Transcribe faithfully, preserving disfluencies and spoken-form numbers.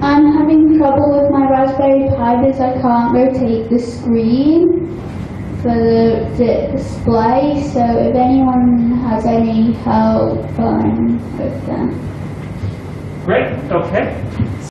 I'm having trouble with my Raspberry Pi because I can't rotate the screen for the, the display, so if anyone has any help, I'm with them. Great, okay.